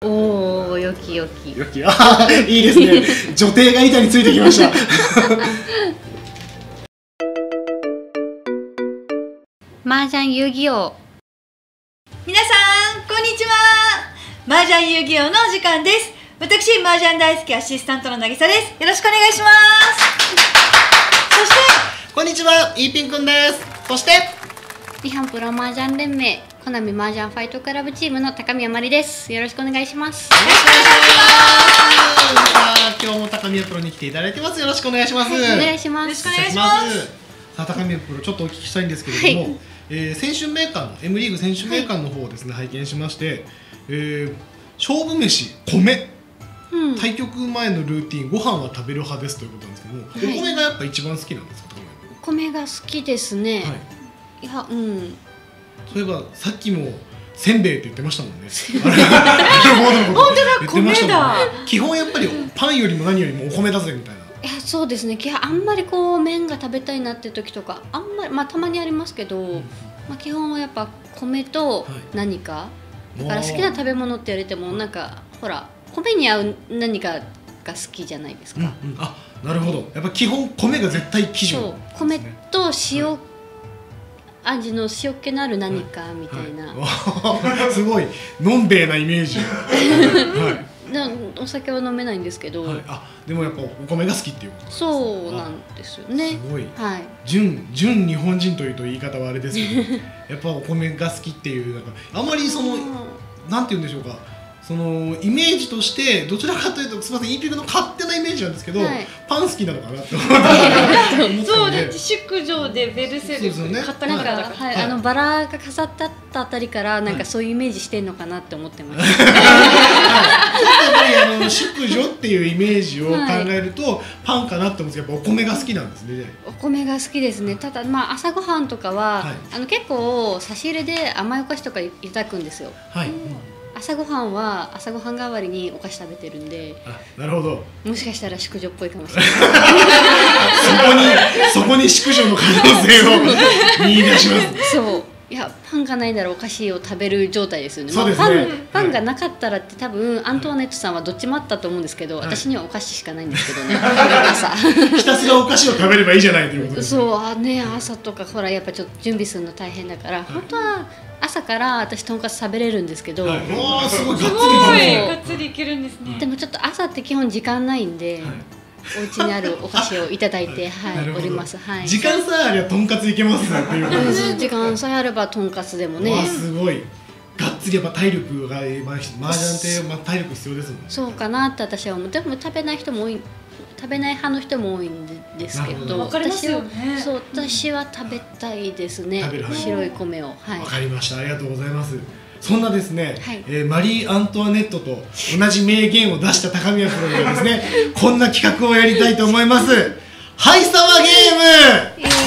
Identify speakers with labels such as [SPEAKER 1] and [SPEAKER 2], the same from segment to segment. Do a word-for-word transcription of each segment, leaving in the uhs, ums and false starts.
[SPEAKER 1] おお、よきよき。
[SPEAKER 2] よき、あいいですね。女帝が板についてきました。
[SPEAKER 1] 麻雀遊戯王。
[SPEAKER 3] 皆さんこんにちは。麻雀遊戯王のお時間です。私麻雀大好きアシスタントの渚です。よろしくお願いします。そして
[SPEAKER 2] こんにちは、イーピンくんです。そして
[SPEAKER 1] 日本プロ麻雀連盟コナミ麻雀ファイトクラブチームの高宮まりです。よろしくお願いします。
[SPEAKER 2] よろしくお願いします。今日も高宮プロに来ていただいてます。よろしくお願いします。
[SPEAKER 1] はい、お願いします。
[SPEAKER 3] よろしくお願いします。
[SPEAKER 2] さあ高宮プロ、ちょっとお聞きしたいんですけれども、はい、えー、選手名鑑の M リーグ選手名鑑の方をですね、はい、拝見しまして、えー、勝負飯米、うん、対局前のルーティン、ご飯は食べる派ですということなんですけども、はい、お米がやっぱ一番好きなんですか？
[SPEAKER 1] お米が好きですね。はい、いや、うん。
[SPEAKER 2] そういえばさっきもせんべいって言ってましたもんね。
[SPEAKER 3] 本当だ、米だ。
[SPEAKER 2] 基本やっぱりパンよりも何よりもお米だぜみたいな。
[SPEAKER 1] いや、そうですね。あんまりこう麺が食べたいなっていう時とかあんまり、まあたまにありますけど、うん、まあ基本はやっぱ米と何か、はい、だから好きな食べ物って言われてもなんかほら米に合う何かが好きじゃないですか。うんうん、
[SPEAKER 2] あ、なるほど。やっぱ基本米が絶対基準、ね。
[SPEAKER 1] そう、米と塩、はい、味の塩気のある何かみたいな、
[SPEAKER 2] はいはい、すごいのんべえなイメージ。はい、
[SPEAKER 1] お酒は飲めないんですけど、はい、
[SPEAKER 2] あ、でもやっぱお米が好きっていうことですね。
[SPEAKER 1] そうなんですよね。
[SPEAKER 2] すごい、
[SPEAKER 1] はい、
[SPEAKER 2] 純純日本人というと言い方はあれですけどやっぱお米が好きっていう、なんかあまりそのなんて言うんでしょうか、そのイメージとしてどちらかというと、すみません、イーピンクの勝手なイメージなんですけど、はい、パン好きなのかなって思って
[SPEAKER 3] そうで、宿女でベルセルク買った
[SPEAKER 1] なんか、はい、あのバラが飾ってあったあたりからなんかそういうイメージしてんのかなって思ってました。やっ
[SPEAKER 2] ぱりあの宿女っていうイメージを考えると、はい、パンかなって思うんですけど、やっぱお米が好きなんですね。
[SPEAKER 1] お米が好きですね。ただまあ朝ごはんとかは、はい、あの結構差し入れで甘いお菓子とかいただくんですよ。はい、うん、朝ごはんは朝ごはん代わりにお菓子食べてるんで、
[SPEAKER 2] あ、なるほど。
[SPEAKER 1] もしかしたら宿女っぽいかもしれない。
[SPEAKER 2] そこにそこに宿女の可能性を見出します。
[SPEAKER 1] そう、いや、パンがないならお菓子を食べる状態ですよね。
[SPEAKER 2] そうですね。
[SPEAKER 1] まあ、パン、パンがなかったらって多分アントワネットさんはどっちもあったと思うんですけど、はい、私にはお菓子しかないんですけどね。朝
[SPEAKER 2] ひたすらお菓子を食べればいいじゃないということですね。
[SPEAKER 1] そう、あね、朝とかほらやっぱちょっと準備するの大変だから、はい、本当は朝から私とんかつ食べれるんですけど、はい、
[SPEAKER 2] おー、すごい、
[SPEAKER 3] すごいがっつりいけるんですね。
[SPEAKER 1] でもちょっと朝って基本時間ないんで、はい、お家にあるお菓子をいただいて、はい、おります。はい。
[SPEAKER 2] 時間さえあればとんかついけますねっていうことです。
[SPEAKER 1] 時間さえあればとんかつでもね。
[SPEAKER 2] すごい。がっつりやっぱ体力が、まあ、麻雀ってまあ体力必要ですもんね。
[SPEAKER 1] そうかなって私は思う。でも食べない人も多い。食べない派の人も多いんですけど、
[SPEAKER 3] 私は、ね、
[SPEAKER 1] そう、私は食べたいですね。白い米を。はい。
[SPEAKER 2] わかりました。ありがとうございます。そんなですね、はい、えー、マリー・アントワネットと同じ名言を出した高宮プロにはですね、こんな企画をやりたいと思います。ハイサマゲーム。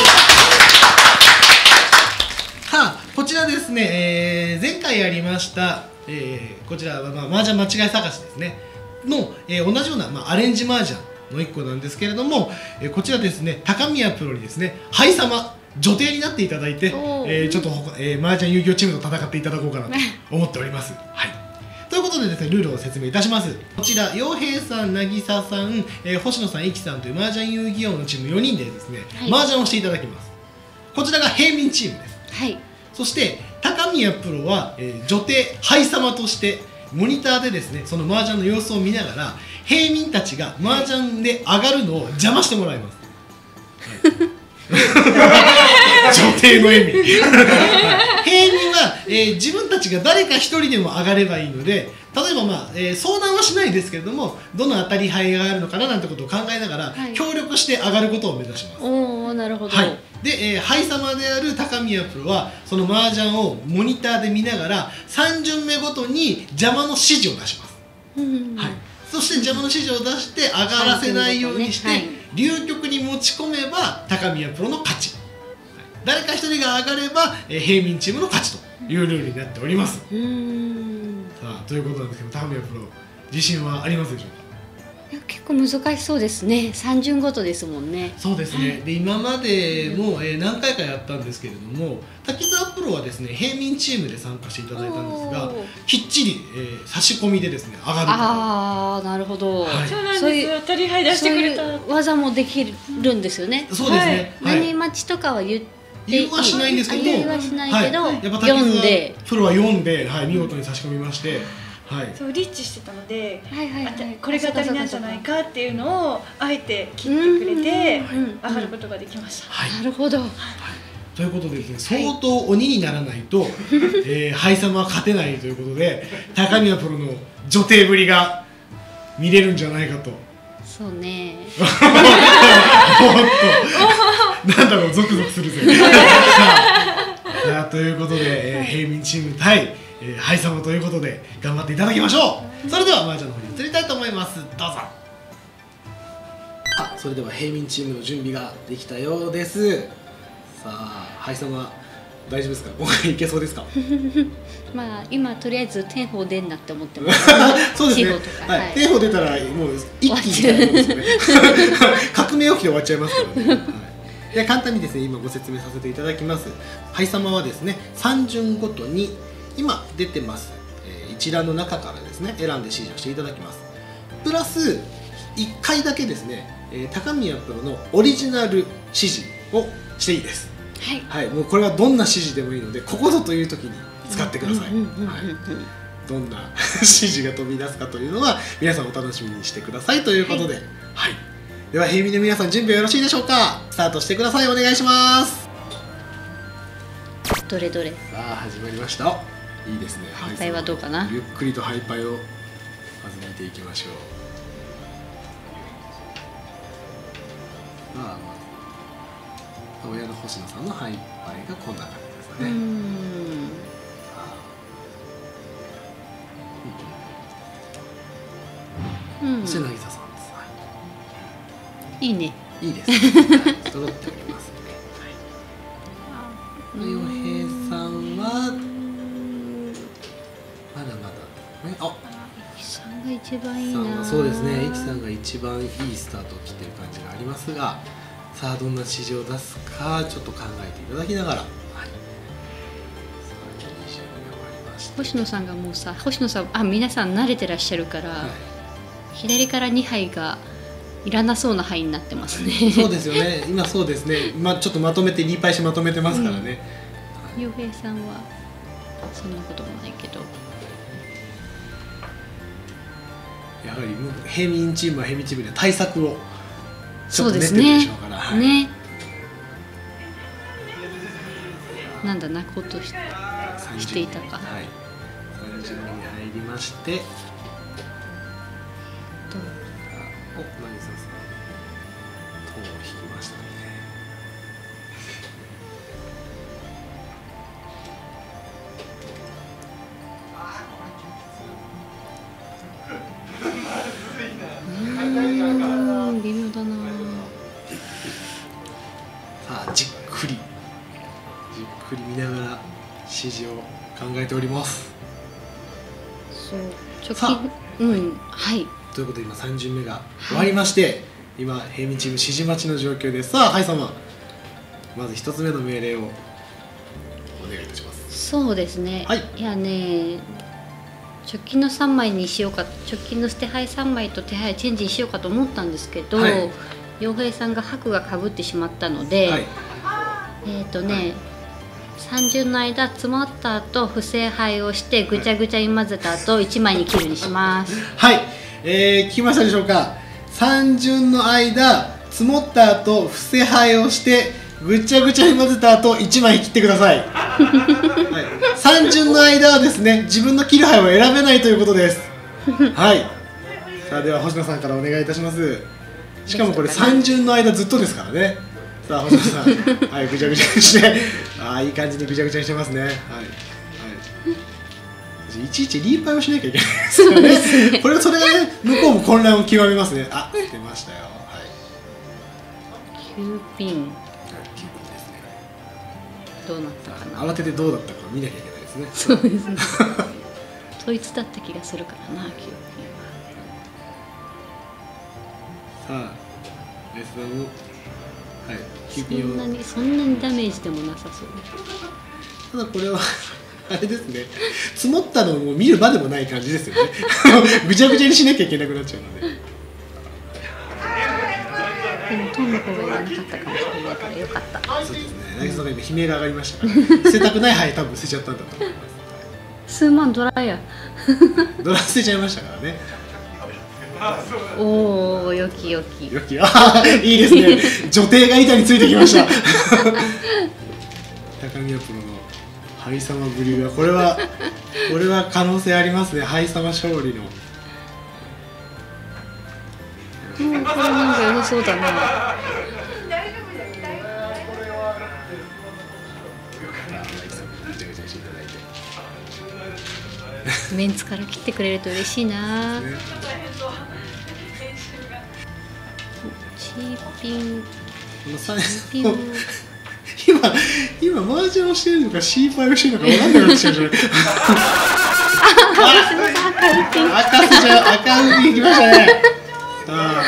[SPEAKER 2] はあ、こちらですね、えー、前回やりました、えー、こちらは、まあ、麻雀間違い探しですねの、えー、同じような、まあ、アレンジ麻雀のいっこなんですけれども、えー、こちらですね、高宮プロにですね、ハイサマ女帝になっていただいて、えー、ちょっと、えー、麻雀遊戯王チームと戦っていただこうかなと思っております。はい。ということでですね、ルールを説明いたします。こちら、陽平さん、渚さん、えー、星野さん、イキさんという麻雀遊戯王のチームよにんでですね、はい、麻雀をしていただきます。こちらが平民チームです。
[SPEAKER 1] はい。そ
[SPEAKER 2] して高宮プロは、えー、女帝ハイサマとしてモニターでですね、その麻雀の様子を見ながら平民たちが麻雀で上がるのを邪魔してもらいます。女帝の笑み。平民は、えー、自分たちが誰か一人でも上がればいいので、例えば、まあえー、相談はしないですけれども、どの当たり牌があるのかななんてことを考えながら、はい、協力して上がることを目指します。
[SPEAKER 1] おー、なるほど。
[SPEAKER 2] はい、で、えー、ハイサマである高宮プロはその麻雀をモニターで見ながらさん巡目ごとに邪魔の指示を出します。うんはい、そして邪魔の指示を出して上がらせないようにして、ねはい、流局に持ち込めば高宮プロの勝ち、誰か一人が上がれば、えー、平民チームの勝ちというルールになっております。うーん、さあということなんですけど、高宮プロ自信はありますでしょうか？
[SPEAKER 1] いや、結構難しそうですね。さん巡ごとですもんね。
[SPEAKER 2] そうですね。で、今までも、えー、何回かやったんですけれども、滝沢プロ日はですね平民チームで参加していただいたんですが、きっちり、えー、差し込みでですね上がる。
[SPEAKER 1] ああなるほど、
[SPEAKER 2] はい、
[SPEAKER 3] そうなんですよ。取り入出してくれた
[SPEAKER 1] 技もできるんですよね。
[SPEAKER 2] そうですね、
[SPEAKER 1] はい、何待ちとかは言って
[SPEAKER 2] 言いはしないんですけども、
[SPEAKER 1] 言いはしないけど、はい、
[SPEAKER 2] やっぱ
[SPEAKER 1] 読んで
[SPEAKER 2] プロは読んで、はい、見事に差し込みまして、はい、
[SPEAKER 3] そうリッチしてたので、
[SPEAKER 1] はいはいはい、
[SPEAKER 3] これが足りなんじゃないかっていうのをあえて切ってくれて上がることができました。
[SPEAKER 1] はい、なるほど、はい、
[SPEAKER 2] ということでですね、相当鬼にならないと、えー、ハイサムは勝てないということで高宮プロの女帝ぶりが見れるんじゃないかと。
[SPEAKER 1] そうね
[SPEAKER 2] おっとなんだろうゾクゾクするぜさあということで、えー、平民チーム対、えー、ハイサムということで頑張っていただきましょう。それでは麻雀の方に移りたいと思います。どうぞ。あ、それでは平民チームの準備ができたようです。さあハイサムは大丈夫ですか、今回いけそうですか
[SPEAKER 1] まあ今とりあえず天宝出んなって思ってます。
[SPEAKER 2] そうですね、はいはい、天宝出たらもう一気にですよね革命起きて終わっちゃいますからね、はい、で簡単にですね今ご説明させていただきます。ハイサマはですねさん巡ごとに今出てます、えー、一覧の中からですね選んで指示をしていただきます。プラスいっかいだけですね、えー、高宮プロのオリジナル指示をしていいです。はい、はい、もうこれはどんな指示でもいいのでここぞという時に使ってください。どんな指示が飛び出すかというのは皆さんお楽しみにしてくださいということで、はい、はい、では平民の皆さん準備はよろしいでしょうか。スタートしてください。お願いします。
[SPEAKER 1] どれどれ。さ
[SPEAKER 2] あ始まりました。いいですね。
[SPEAKER 1] ハイパイはどうかな。
[SPEAKER 2] ゆっくりとハイパイをまず見ていきましょう。さあ親の星野さんのハイパイがこんな感じですね。うん。うん。瀬渚さんです。はい。
[SPEAKER 1] いいね。
[SPEAKER 2] いいですね。揃っておりますね。はい。洋平さんはまだまだね。あ。
[SPEAKER 1] いきさんが一番いいな。
[SPEAKER 2] そうですね。いきさんが一番いいスタートを切っている感じがありますが。さあどんな指示を出すかちょっと考えていただきながら、はい、さあにじゅうび終わりました。
[SPEAKER 1] 星野さんがもうさ星野さんあ皆さん慣れてらっしゃるから、はい、左からにはいがいらなそうな牌になってますね。
[SPEAKER 2] そうですよね今そうですね、まあ、ちょっとまとめてリーパイしまとめてますからね。
[SPEAKER 1] 洋、うん、はい、平さんはそんなこともないけど
[SPEAKER 2] やはり平民チームは平民チームで対策を
[SPEAKER 1] そうですね。ね。なんだ泣こうとし、していたか。はい。
[SPEAKER 2] 三巡目に入りまして。どう。お、渚さん。塔を引きましたね。
[SPEAKER 1] うん、微妙だな。
[SPEAKER 2] さあじっくりじっくり見ながら指示を考えております。
[SPEAKER 1] そう直近うんはい
[SPEAKER 2] ということで今さん巡目が終わりまして、はい、今平民チーム指示待ちの状況です。さあハイ様まず一つ目の命令をお願いいたします。
[SPEAKER 1] そうですね、はい、いやね直近のさんまいにしようか直近の手配さんまいと手配チェンジにしようかと思ったんですけど、はい、洋平さんが白がかぶってしまったので、はい、えっ、ー、とね、はい、さん巡の間詰まった後不正配をしてぐちゃぐちゃに混ぜた後いちまいに切るにします。
[SPEAKER 2] はい、えー、聞きましたでしょうか。さん巡の間積もった後不正配をしてぐちゃぐちゃに混ぜた後いちまい切ってください。はい、さん巡の間はですね自分の切る牌を選べないということです。はい。さあでは星野さんからお願いいたします。しかもこれさん巡の間ずっとですからね。さあ星野さんはいぐちゃぐちゃにしてああいい感じにぐちゃぐちゃにしてますね。はい、はい、いちいちリーパイをしなきゃいけないですよね。ねこれそれがね向こうも混乱を極めますね。あ出ましたよ。はい、
[SPEAKER 1] きゅうピン
[SPEAKER 2] きゅうピンですね。
[SPEAKER 1] どうなったかな。
[SPEAKER 2] 慌ててどうだったか見なきゃいけないですね。
[SPEAKER 1] そうですね。統一だった気がするからな、きゅうピン
[SPEAKER 2] は。さあ、レスダム、はい、きゅうピンを。
[SPEAKER 1] そんなにそんなにダメージでもなさそう。
[SPEAKER 2] ただこれはあれですね、積もったのを見るまでもない感じですよねぐちゃぐちゃにしなきゃいけなくなっちゃうので。
[SPEAKER 1] でもトンの方がいらなかったかもしれないからよかった。
[SPEAKER 2] そうですね、渚さんが今悲鳴が上がりましたから捨てたくない灰多分捨てちゃったんだと思います。
[SPEAKER 1] 数万ドラや
[SPEAKER 2] ドラ捨てちゃいましたからね。
[SPEAKER 1] おお、よきよき
[SPEAKER 2] よき、あいいですね女帝が板についてきました高宮プロの灰様ぶりが、これはこれは可能性ありますね、灰様勝利の。
[SPEAKER 1] うん、これなんか良さそうだな。メンツから切ってくれると嬉しいな。チーピンチーピン
[SPEAKER 2] 今今マージャンをしてるのかシーパイをしてるのか分かんなくなっちゃうじゃない赤瀬ちゃん、赤ウンに行きましたね。さあ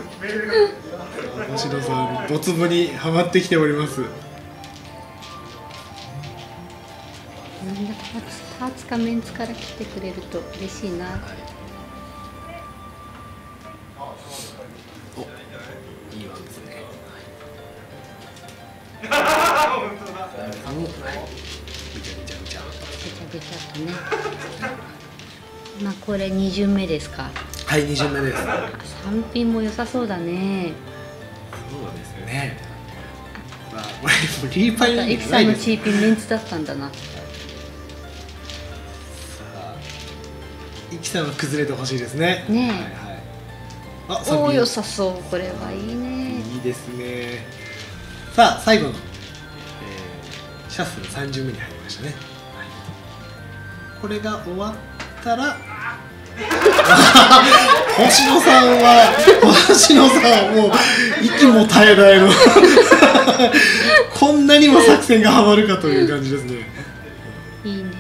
[SPEAKER 2] 星野さんドツボにはまってきております。
[SPEAKER 1] なんだパーツかメンツから来てくれると嬉しいな。
[SPEAKER 2] お、いいわですね。あの、ぐちゃぐちゃぐちゃ。
[SPEAKER 1] ぐちゃぐちゃとね。まあこれに巡目ですか。
[SPEAKER 2] はい、に巡目です。
[SPEAKER 1] 三品も良さそうだね。
[SPEAKER 2] そうですね。まあこれリーパイの
[SPEAKER 1] エキさんのチーピンメンツだったんだな。
[SPEAKER 2] イキさんは崩れてほしいですね。
[SPEAKER 1] ねえ。
[SPEAKER 2] はいはい、あ、
[SPEAKER 1] おお、良さそう。これはいいね。
[SPEAKER 2] いいですね。さあ最後の、えー、シャッフルさん巡目に入りましたね。はい、これが終わったら星野さんは星野さんはもう息も絶え絶えのこんなにも作戦がハマるかという感じですね。
[SPEAKER 1] いいね。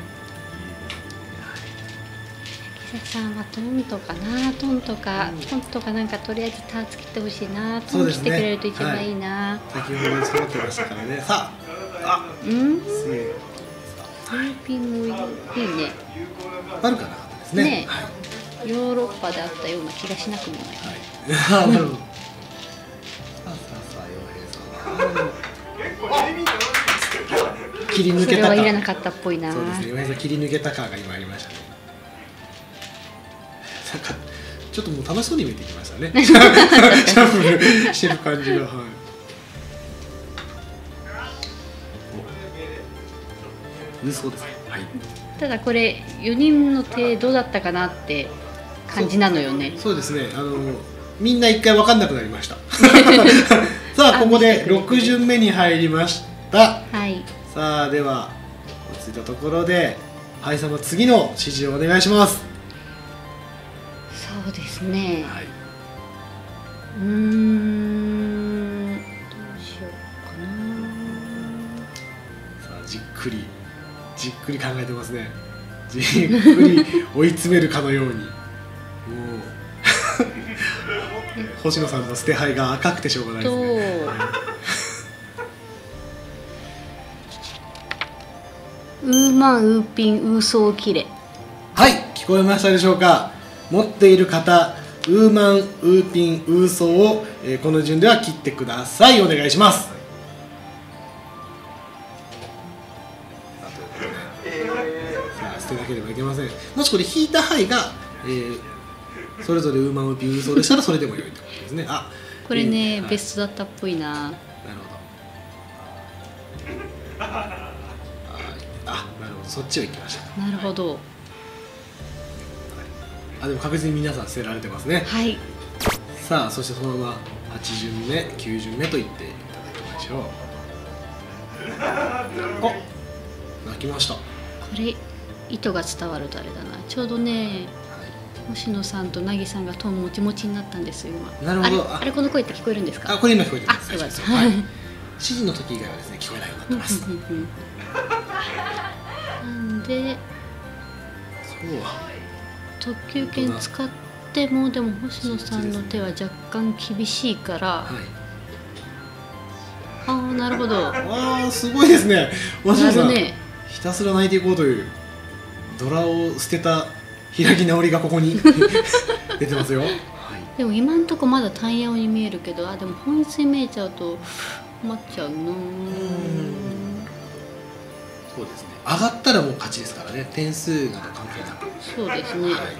[SPEAKER 1] さんはトントかな、トントか、うん、トントかなんかとりあえずターツ切ってほしいな。トン切ってくれると一番いいな。
[SPEAKER 2] はい、先ほど揃ってましたからね。さあ、
[SPEAKER 1] うん。スーピンもいいね。
[SPEAKER 2] 悪くなかったですね。
[SPEAKER 1] ね、はい、ヨーロッパであったような気がしなくもない。
[SPEAKER 2] はい、なるほど。さあさあさあ、洋平さん。切り抜けたか。
[SPEAKER 1] それはいらなかったっぽいな。
[SPEAKER 2] そうですね、洋平さん切り抜けた感が今ありましたね。なんかちょっともう楽しそうに見えてきましたね。シャッフルしてる感じが、はい。嘘ですね。はい。
[SPEAKER 1] ただこれよにんの手どうだったかなって感じなのよね。
[SPEAKER 2] そう、そうですね。あのみんな一回分かんなくなりました。さあここでろく巡目に入りました。
[SPEAKER 1] はい。さ
[SPEAKER 2] あでは落ち着いたところではい様次の指示をお願いします。
[SPEAKER 1] そうですね。
[SPEAKER 2] はい、
[SPEAKER 1] うーん、どうしようか
[SPEAKER 2] な。さあじっくりじっくり考えてますね。じっくり追い詰めるかのように。もう星野さんの捨て牌が赤くてしょうがないですね。
[SPEAKER 1] ウーマン、ウーピン、ウーソーキレ。
[SPEAKER 2] はい、聞こえましたでしょうか。持っている方、ウーマン、ウーピン、ウーソーを、えー、この順では切ってください。お願いします。さあ捨てなければいけません。もしこれ引いた牌が、えー、それぞれウーマン、ウーピン、ウーソーでしたらそれでも良いということですね。あ、
[SPEAKER 1] これね、
[SPEAKER 2] えーはい、
[SPEAKER 1] ベストだったっぽいな。
[SPEAKER 2] なるほど。あ、なるほど、そっちを行きました。
[SPEAKER 1] なるほど。
[SPEAKER 2] あ、でも確実に皆さん捨てられてますね。
[SPEAKER 1] はい。
[SPEAKER 2] さあそしてそのままはち巡目きゅう巡目と言っていただきましょう。あ、泣きました。こ
[SPEAKER 1] れ意図が伝わるとあれだな。ちょうどね、はい、星野さんと凪さんがトンもちもちになったんですよ今。なるほど。あれ、あれこの声って聞こえるんですか。
[SPEAKER 2] あ、これ今聞こえてます。
[SPEAKER 1] あ、よかった。
[SPEAKER 2] はい、指示の時以外はですね聞こえないようになってます。
[SPEAKER 1] なんで
[SPEAKER 2] そう
[SPEAKER 1] 特急券使ってもでも星野さんの手は若干厳しいから、はああなるほど。
[SPEAKER 2] ああすごいですね。鷲野さん、
[SPEAKER 1] ね、
[SPEAKER 2] ひたすら泣いていこうというドラを捨てた開き直りがここに出てますよ。はい、
[SPEAKER 1] でも今んとこまだ単ヤオに見えるけど、あでも本質に見えちゃうと困っちゃうな。
[SPEAKER 2] そうですね。上がったらもう勝ちですからね。点数など関係なく。
[SPEAKER 1] そうですね。はい、
[SPEAKER 2] さ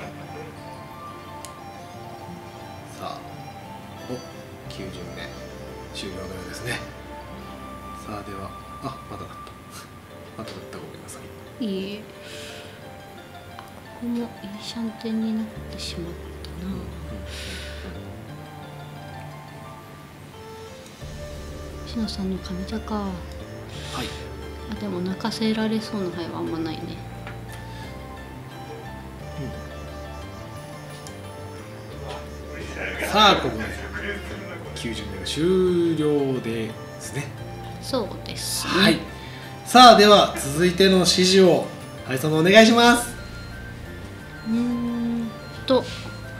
[SPEAKER 2] あ、おきゅう巡目終了のようですね。さあでは、あまだだった。まだだったごめんなさい。
[SPEAKER 1] いいえ。ここもいいシャンテンになってしまったな。うんうんうん、星野さんの上座か。はい。あでも泣かせられそうな牌はあんまないね。
[SPEAKER 2] うん、さあここできゅう巡目が終了ですね。
[SPEAKER 1] そうですね。
[SPEAKER 2] はい。さあでは続いての指示をはいそのお願いします。
[SPEAKER 1] うーんと、はい、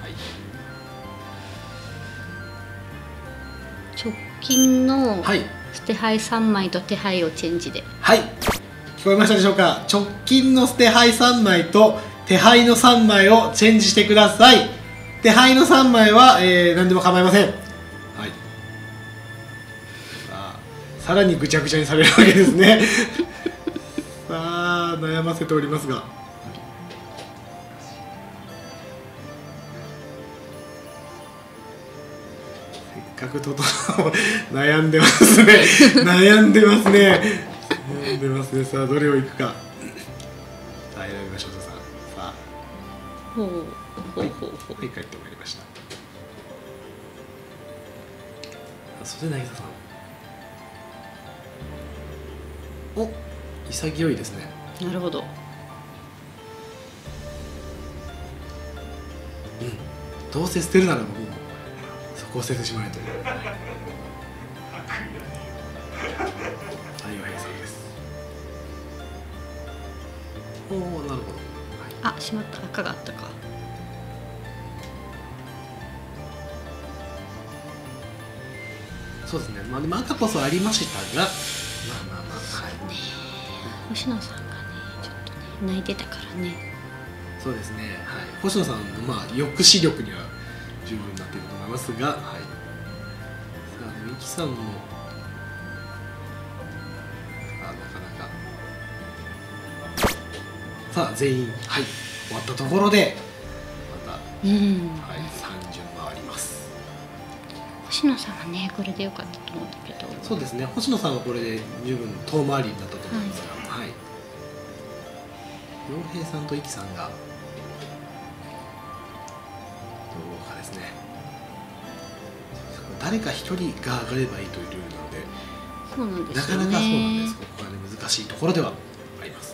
[SPEAKER 1] 直近の捨て牌さんまいと手牌をチェンジで。
[SPEAKER 2] はい、聞こえましたでしょうか。直近の捨て牌さんまいと手牌のさんまいをチェンジしてください。手牌のさんまいは、えー、何でも構いません。はい、さあさらにぐちゃぐちゃにされるわけですね。さあ悩ませておりますが、せっかくとと悩んでますね。悩んでますね。悩んでますね。さあどれをいくか。さあ選びましょう。さあ
[SPEAKER 1] ほうほうほうほう、
[SPEAKER 2] はい、帰ってまいりました。そして渚さん、お潔いですね。
[SPEAKER 1] なるほど。
[SPEAKER 2] うん、どうせ捨てるならもうそこを捨ててしまえという。はい、お平さんです。おお、なるほど。はい、
[SPEAKER 1] あ、しまった、赤があったか。
[SPEAKER 2] そうですね。まあでも赤こそありましたが、まあまあまあ、はい。
[SPEAKER 1] 星野さんがね、ちょっとね泣いてたからね。
[SPEAKER 2] そうですね。はい。星野さんのまあ抑止力には十分になっていると思いますが、はい。さあ、ミキさんもあなかなかさあ全員はい終わったところでまた、
[SPEAKER 1] うん、
[SPEAKER 2] はいさん巡回ります。
[SPEAKER 1] 星野さんはねこれでよかったと思ったけど。
[SPEAKER 2] そうですね。星野さんはこれで十分遠回りになったと思いますが、はい。洋平さんとイキさんがどうかですね。誰か一人が上がればいいというルールなので、
[SPEAKER 1] そうなんですよね。
[SPEAKER 2] なかなかそうなんです。ここがね難しいところではあります。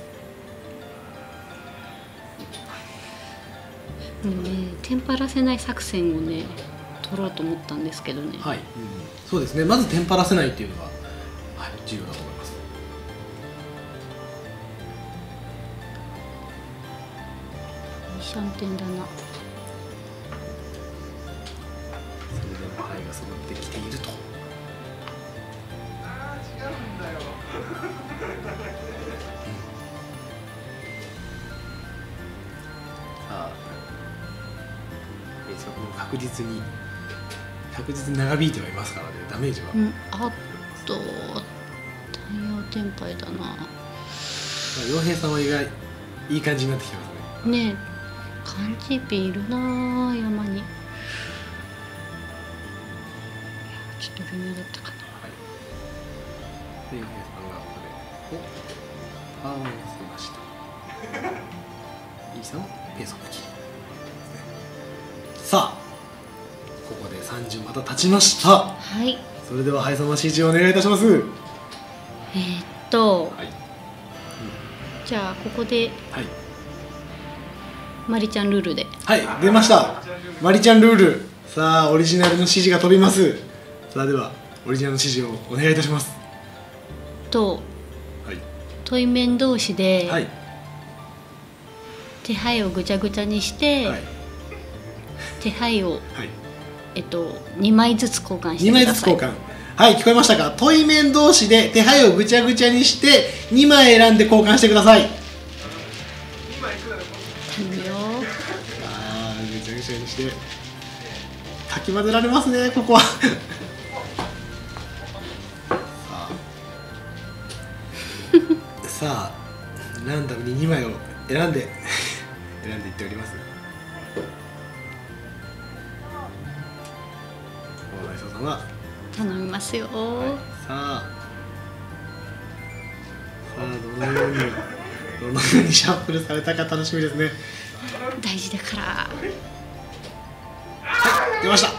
[SPEAKER 1] もうねテンパらせない作戦をね取ろうと思ったんですけどね。
[SPEAKER 2] はい、うん、そうですね。まずテンパらせないっていうのが、はい、重要だと思います。
[SPEAKER 1] いいシャンテンだな。
[SPEAKER 2] それでも牌が揃ってきていると。ああ違うんだよ。さあ、えー、そこも確実に確実に長引いてはいますからね。ダメージは、
[SPEAKER 1] うん、あっと太陽天敗だな。
[SPEAKER 2] まあ、洋平さんは意外いい感じになってきてますね。
[SPEAKER 1] ねえ漢字ピいるな山に。ちょっと微妙だったかな。
[SPEAKER 2] はい。で洋平さんがここでおパーを乗せました。イーさんペースを切り。さあここでさん巡また経ちました。
[SPEAKER 1] はい。
[SPEAKER 2] それでははいさま指示をお願いいたします。えー、
[SPEAKER 1] っと、
[SPEAKER 2] はい、うん、
[SPEAKER 1] じゃあここで、
[SPEAKER 2] はい、
[SPEAKER 1] マリちゃんルールで。
[SPEAKER 2] はい出ました。マリちゃんルール。さあオリジナルの指示が飛びます。さあではオリジナルの指示をお願いいたします。
[SPEAKER 1] と、はい、対面同士で、はい、手配をぐちゃぐちゃにして、はい、手配を、はい、えっとにまいずつ交換してください。
[SPEAKER 2] にまいずつ交換。 はい、聞こえましたか。対面同士で手配をぐちゃぐちゃにしてにまい選んで交換してください。
[SPEAKER 1] 頼むよ。
[SPEAKER 2] あー、ぐちゃぐちゃにしてかき混ぜられますね、ここは。さあさあ、ランダムににまいを選んで選んでいっております。大内荘様、
[SPEAKER 1] 頼みますよ。
[SPEAKER 2] はい、さあさあ、どのようにどのようにシャッフルされたか楽しみですね。
[SPEAKER 1] 大事だから。
[SPEAKER 2] はい、出ました。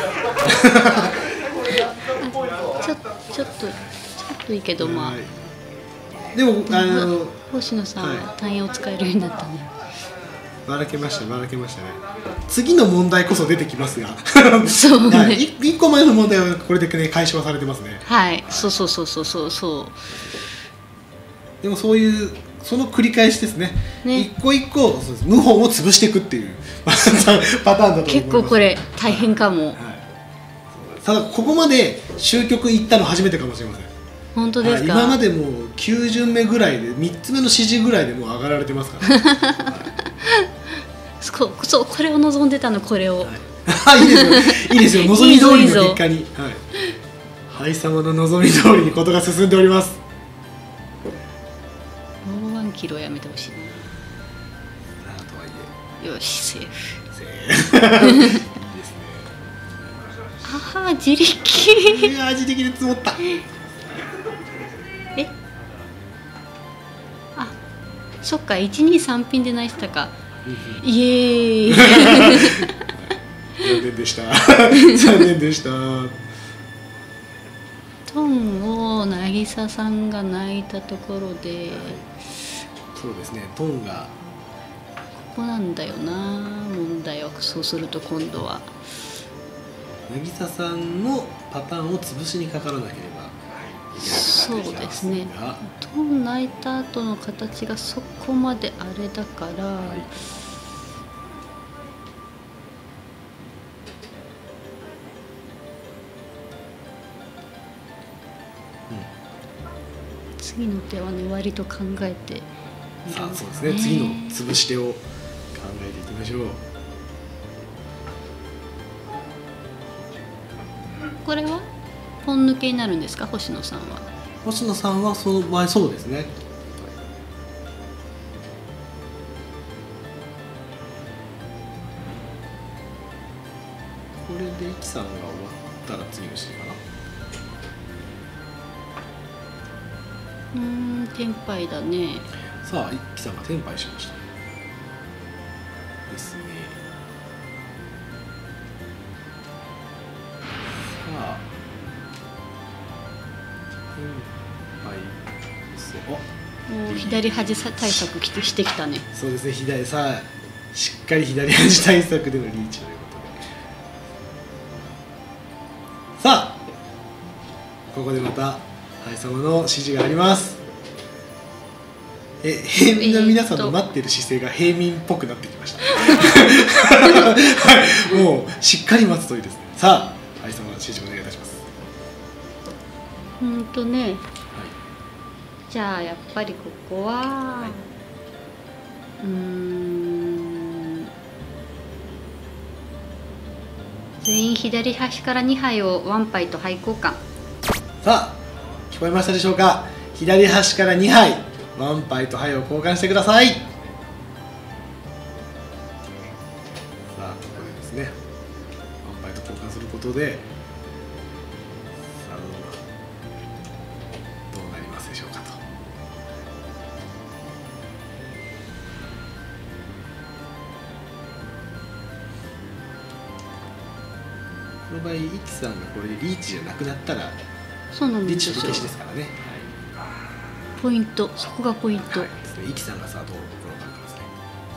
[SPEAKER 1] ちょっとちょっとちょっといいけど、まあ
[SPEAKER 2] でもあの
[SPEAKER 1] 星野さんは単円を使えるようになったね。
[SPEAKER 2] ばらけましたばらけましたね。次の問題こそ出てきますが、
[SPEAKER 1] そうね、
[SPEAKER 2] はい、いっこまえの問題はこれで、ね、解消されてますね。
[SPEAKER 1] はい、そうそうそうそうそうそう。
[SPEAKER 2] でもそういうその繰り返しですね。
[SPEAKER 1] ね、
[SPEAKER 2] 一個一個そうです、謀反を潰していくっていうパターンだと思います。
[SPEAKER 1] 結構これ大変かも。
[SPEAKER 2] はい、ただここまで終局いったの初めてかもしれません。
[SPEAKER 1] 本当ですか。
[SPEAKER 2] 今までもうきゅう巡目ぐらいでみっつめの指示ぐらいでもう上がられてますから、はい、
[SPEAKER 1] そうそう、これを望んでたの、これを、
[SPEAKER 2] はい、いいですよいいですよ、望み通りの結果に、はい、ハイ様の望み通りにことが進んでおります。
[SPEAKER 1] もうワンキロやめてほしいな。
[SPEAKER 2] あとはいえ、
[SPEAKER 1] よし、セーフ。
[SPEAKER 2] セーフいいですね。
[SPEAKER 1] あは、自力。
[SPEAKER 2] いやー、自力で積もった。
[SPEAKER 1] え、あ、そっか、いちにさんピンで泣いてたか。イエーイ。
[SPEAKER 2] 残念でした。残念でした。
[SPEAKER 1] トンを渚さんが泣いたところで、はい、
[SPEAKER 2] そうですね、トンが
[SPEAKER 1] ここなんだよな、問題は。そうすると今度は
[SPEAKER 2] 渚さんのパターンを潰しにかからなければいけなくなってきますが、
[SPEAKER 1] そうですね、トン泣いた後の形がそこまであれだから、はい、次の手はね、割と考えて、
[SPEAKER 2] さあ、そうですね、次の潰し手を考えていきましょう。
[SPEAKER 1] これはポン抜けになるんですか、星野さんは。
[SPEAKER 2] 星野さんはその場合、そうですね。これでイキさんが終わったら次の指示かな。
[SPEAKER 1] うーん、テンパイだね。
[SPEAKER 2] さあ、イキさんがテンパイしましたですね。さあ、テンパイですよ。
[SPEAKER 1] もう左端対策きてしてきたね。
[SPEAKER 2] そうですね、左、さあしっかり左端対策でのリーチということで、さあここでまたハイ様の指示があります。え、平民の皆さんの待っている姿勢が平民っぽくなってきました、はい、もうしっかり待つといいですね。さあハイ様の指示お願いいたします。
[SPEAKER 1] うんとね、はい、じゃあやっぱりここは、はい、うーん、全員左端からにはいをワンパイと廃交換。さ
[SPEAKER 2] あ聞こえましたでしょうか。左端からにはいワンパイとはいを交換してください。さあここでですね、ワンパイと交換することで、さあどうなりますでしょうかと。この場合、イキさんがこれでリーチじゃなくなったら、
[SPEAKER 1] そうなんですよ、
[SPEAKER 2] リーチと消しですからね。はい、
[SPEAKER 1] ポイント、そこがポイント。
[SPEAKER 2] はい、ですね。イキさんがさあどう転がるかですね。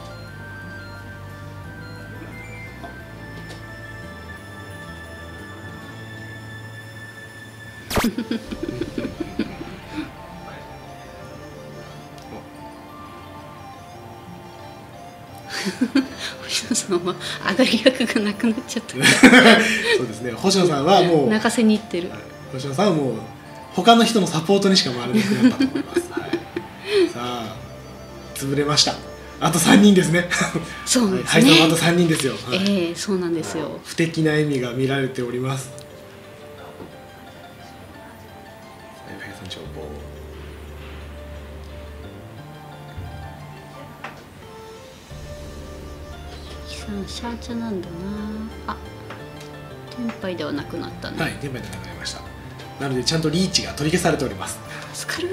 [SPEAKER 1] 星野さんは上がり役がなくなっちゃった。
[SPEAKER 2] そうですね。星野さんはもう
[SPEAKER 1] 泣かせに行ってる。
[SPEAKER 2] 星野さんはもう他の人のサポートにしか回らなくなったと思います、はい、さあ潰れました。あとさんにんですね。
[SPEAKER 1] そうですね。
[SPEAKER 2] はい、はい、あとさんにんですよ。はい、
[SPEAKER 1] ええー、そうなんですよ。
[SPEAKER 2] 不敵な笑みが見られております。はい、さん情報。
[SPEAKER 1] シャーチャなんだなあ。テンパイではなくなったね。
[SPEAKER 2] はい、テンパイでなくなりました。なのでちゃんとリーチが取り消されております。
[SPEAKER 1] 助かる。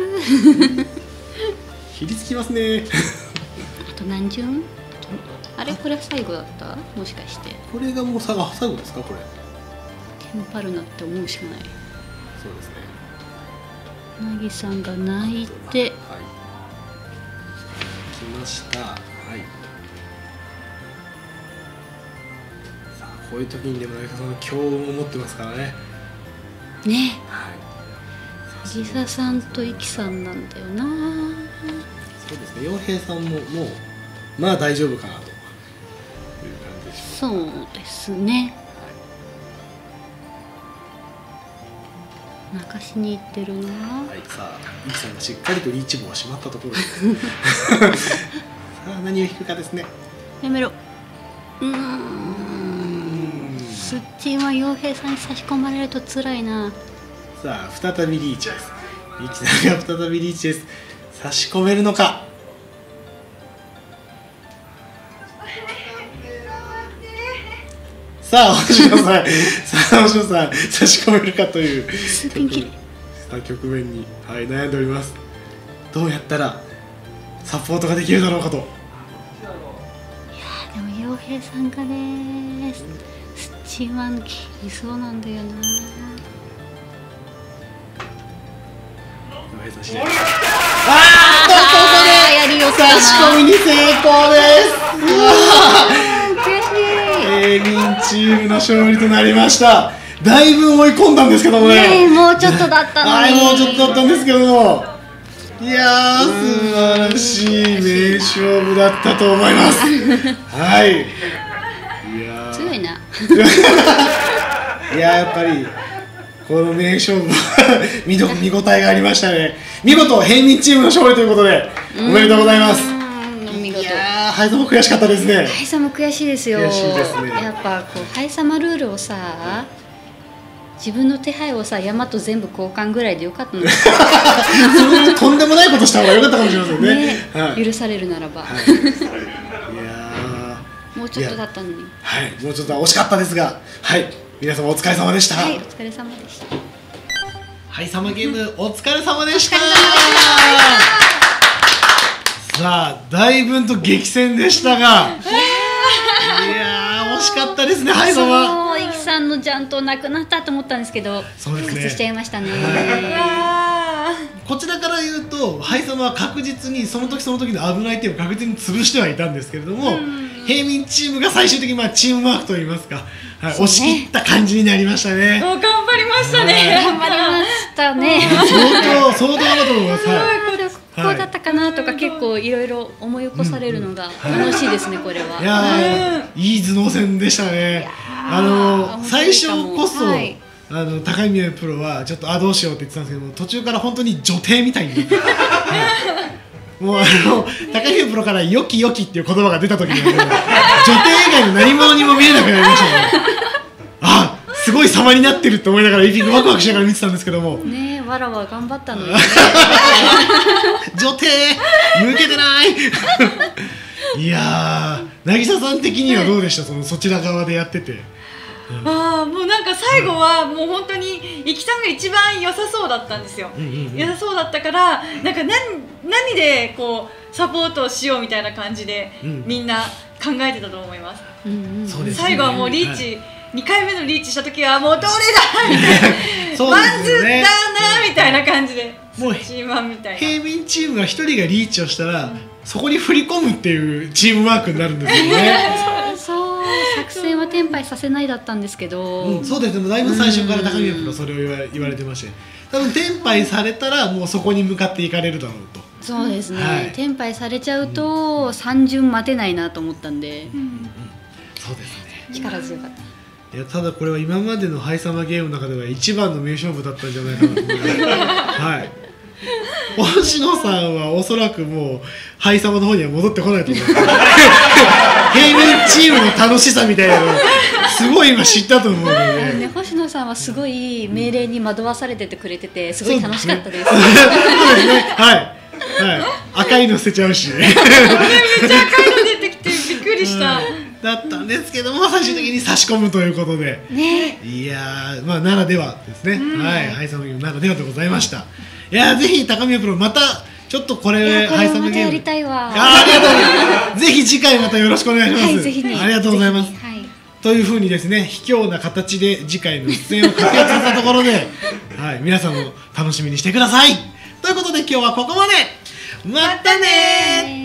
[SPEAKER 2] ひりつきますね。
[SPEAKER 1] あと何巡？あれこれ最後だった？もしかして。
[SPEAKER 2] これがもう最後最後ですかこれ。
[SPEAKER 1] テンパるなって思うしかない。
[SPEAKER 2] そうですね。
[SPEAKER 1] なぎさんが泣いて。はい。
[SPEAKER 2] 来ました。はい。こういう時にでも渚さんの強運を持ってますからね。
[SPEAKER 1] ね。
[SPEAKER 2] はい。
[SPEAKER 1] 渚さんとイキさんなんだよな。
[SPEAKER 2] そうですね。洋平さんももうまあ大丈夫かなという感じでしょう。
[SPEAKER 1] そうですね。泣かしに行ってるな。
[SPEAKER 2] はい。さあイキさんがしっかりとリーチ棒が閉まったところです。さあ何を引くかですね。
[SPEAKER 1] やめろ。うーん。スッチーは洋平さんに差し込まれると辛いな。
[SPEAKER 2] さあ再びリーチです。イキさんが再びリーチです。差し込めるのか。さあ星野さんさあ星野さん差し込めるかという局面に、はい、悩んでおります。どうやったらサポートができるだろうかと。いや
[SPEAKER 1] でも洋平さんがねスッチーワン切りそうなんだよな。
[SPEAKER 2] あーっとここで
[SPEAKER 1] やりよく
[SPEAKER 2] 差し込みに成功です。
[SPEAKER 1] 悔しい。
[SPEAKER 2] エーミンチームの勝利となりました。だいぶ追い込んだんですけどもね。
[SPEAKER 1] ねもうちょっとだったのに。
[SPEAKER 2] はい、もうちょっとだったんですけども。いやー素晴らしい名勝負だったと思います。はい。いや
[SPEAKER 1] 強いな。
[SPEAKER 2] いややっぱりこの名勝負見ど見応えがありましたね。見事平民チームの勝利ということでおめでとうございます。
[SPEAKER 1] 見事。
[SPEAKER 2] いやーハイサマ悔しかったですね。
[SPEAKER 1] ハイサマ悔しいですよ。
[SPEAKER 2] 悔しいですね。
[SPEAKER 1] やっぱこうハイサマルールをさ自分の手配をさ山と全部交換ぐらいでよかったの。
[SPEAKER 2] とんでもないことした方が良かったかもしれませんね。
[SPEAKER 1] ね
[SPEAKER 2] はい、
[SPEAKER 1] 許されるならば。
[SPEAKER 2] はい、いや
[SPEAKER 1] もうちょっとだったのに。
[SPEAKER 2] はい、もうちょっと惜しかったですが、はい、皆様お疲れ様でした。
[SPEAKER 1] はい、お疲れ様でした。
[SPEAKER 2] はい、サマゲームお疲れ様でした。さあ、だいぶんと激戦でしたが、いやー惜しかったですね、はい、サマ。
[SPEAKER 1] そう、イキさんのジャントなくなったと思ったんですけど、
[SPEAKER 2] そうですね。
[SPEAKER 1] 復活しちゃいましたね。
[SPEAKER 2] こちらから言うと、ハイサマは確実にその時その時の危ない手を確実に潰してはいたんですけれども、平民チームが最終的にまあチームワークといいますか、はい、押し切った感じになりましたね。
[SPEAKER 3] もう頑張りましたね。
[SPEAKER 1] 頑張りましたね。
[SPEAKER 2] 相当相当頑張ったと思います。
[SPEAKER 1] こうだったかなとか結構いろいろ思い起こされるのが楽しいですね、これは。
[SPEAKER 2] いやー、いい頭脳戦でしたね。あの最初こそ、はい、あの高宮プロはちょっとあどうしようって言ってたんですけど、途中から本当に女帝みたいに、はい、もうあの高宮プロから良き良きっていう言葉が出た時には、女帝以外の何者にも見えなくなりましたね。あ、すごい様になってるって思いながらエピックワクワクしながら見てたんですけども
[SPEAKER 1] ねえ、わらわ頑張ったのにね。
[SPEAKER 2] 女帝抜けてないいやー、渚さん的にはどうでした、そのそちら側でやってて。
[SPEAKER 3] うん、ああ、もうなんか最後はもう本当にイキさんが一番良さそうだったんですよ。うんうんうん、良さそうだったからなんか何何でこうサポートをしようみたいな感じで、うん、みんな考えてたと思います。うんうん、最後はもうリーチ、はい、にかいめのリーチした時はもうどれだみたいなまずだなみたいな感じで、もうチームワンみたいな
[SPEAKER 2] 平民チームがひとりがリーチをしたら、うん、そこに振り込むっていうチームワークになるんですよね。
[SPEAKER 1] そう、作戦はテンパイさせないだったんですけど、
[SPEAKER 2] うん、そうですね、だいぶ最初から高宮プロそれを言われ、言われてまして、多分テンパイされたらもうそこに向かっていかれるだろうと。
[SPEAKER 1] そうですね、はい、テンパイされちゃうと、
[SPEAKER 2] うん、
[SPEAKER 1] さん巡待てないなと思ったんで、うん、
[SPEAKER 2] そうですね、
[SPEAKER 1] 力強かった。
[SPEAKER 2] いやただこれは今までのハイサマゲームの中では一番の名勝負だったんじゃないかなと思いますはい星野さんはおそらくもうハイサマの方には戻ってこないと思う平民チームの楽しさみたいなのをすごい今知ったと思うので、
[SPEAKER 1] ね、星野さんはすごい命令に惑わされててくれててすごい楽しかったです。
[SPEAKER 2] そうですねはい、はい、赤いの捨てちゃうしめっちゃ
[SPEAKER 3] 赤いの出てきてびっくりした、
[SPEAKER 2] うんだったんですけども最終的に差し込むということで、
[SPEAKER 1] ね、
[SPEAKER 2] いやーまあならではですね、うん、はいハイサマゲームならではでございました。いやーぜひ高宮プロまたちょっとこれハイサマゲームまた
[SPEAKER 1] やりたいわ。
[SPEAKER 2] ありがとうございますぜひ次回またよろしくお願いします、はい、
[SPEAKER 1] ぜひね、
[SPEAKER 2] ありがとうございます、
[SPEAKER 1] はい、
[SPEAKER 2] というふうにですね卑怯な形で次回の出演を確約させたところで、はい、皆さんも楽しみにしてくださいということで今日はここまで。またねー。